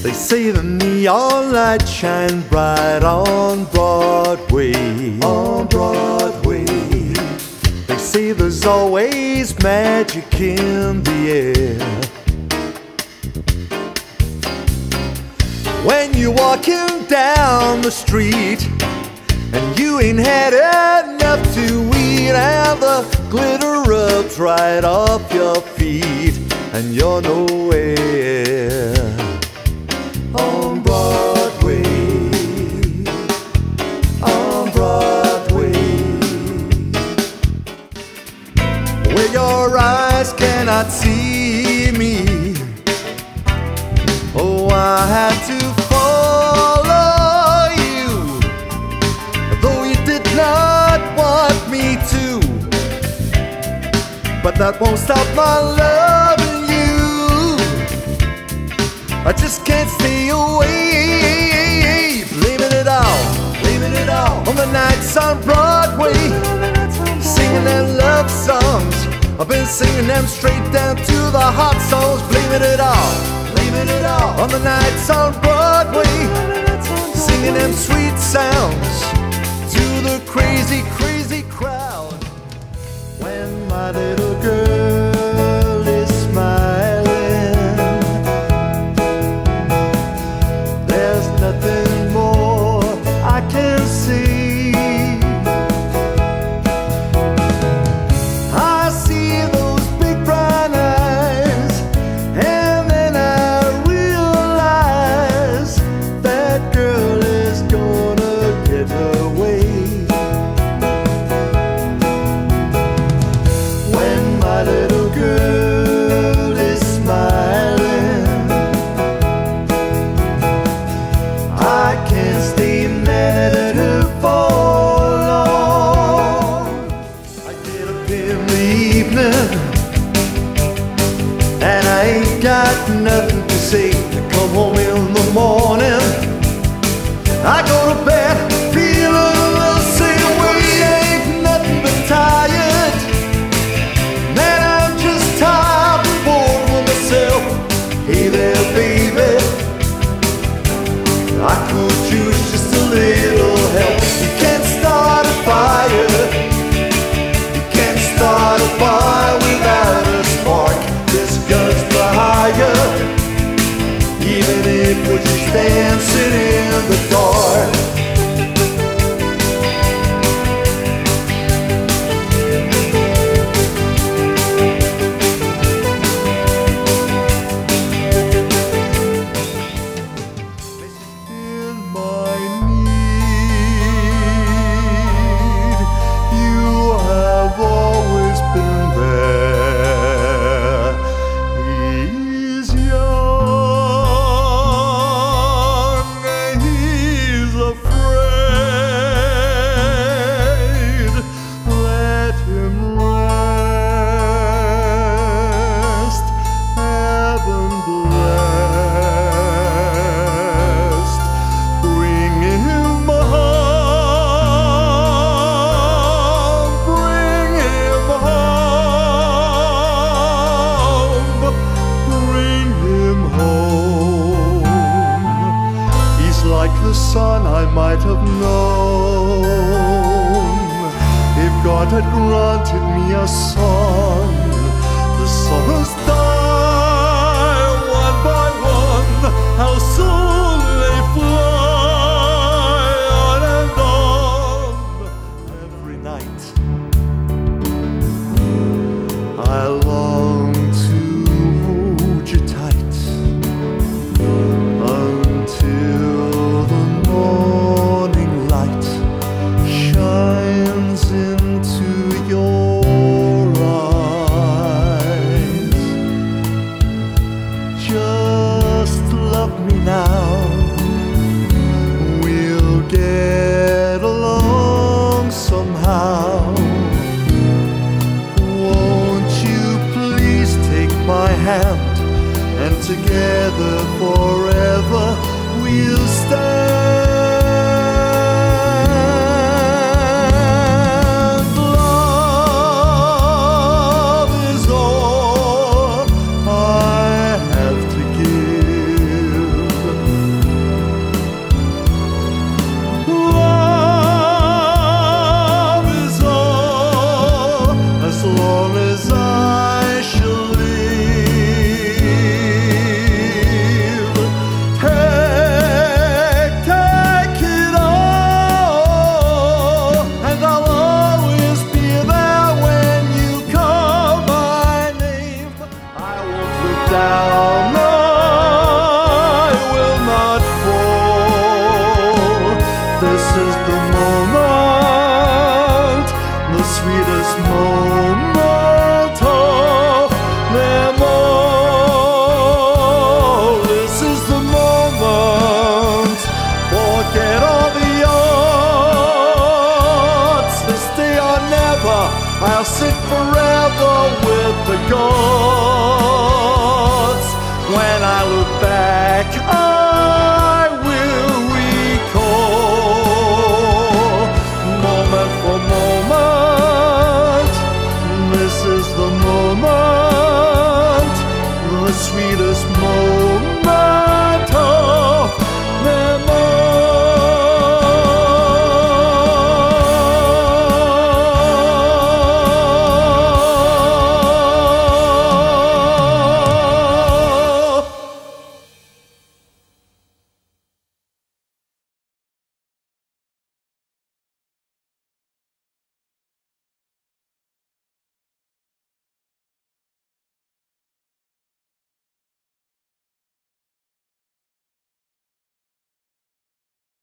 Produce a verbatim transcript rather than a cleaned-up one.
They say the neon lights shine bright on Broadway, on Broadway. They say there's always magic in the air. When you're walking down the street and you ain't had enough to eat, and the glitter rubs right off your feet, and you're nowhere. On Broadway, on Broadway, where your eyes cannot see me. Oh, I had to follow you, though you did not want me to. But that won't stop my loving you. I just can't stay away. Blaming it all, blaming it all on the nights on Broadway, singing them love songs. I've been singing them straight down to the hot songs. Blaming it all, blaming it all on the nights on Broadway, singing them sweet sounds to the crazy, crazy crowd. When my little girl is smiling, there's nothing more I can see. I see those big brown eyes, and then I realize that girl is gonna get away. When my little girl is smiling, I can't stay mad at her for long. I get up in the evening and I ain't got nothing to say. I come home in the morning, I go to bed feeling the same way. Ain't nothing but tired. Man, I'm just tired and bored with myself. Hey there, baby, I could use just a little help. You can't start a fire, you can't start a fire without a spark. This gun's for hire, even if we're just dancing in the dark. In my need, you have always been there. He's young, he's afraid. Let him rest, heaven blessed. Bring him home, bring him home, bring him home. He's like the son I might have known if God had granted me a son. The summers die one by one, how soon they fly on and on. Every night I long to hold you tight until the morning light shines into your eyes. Just love me now, we'll get along somehow. Won't you please take my hand, and together forever we'll stand. Love is all I have to give. I'll sit forever with the gods. When I look back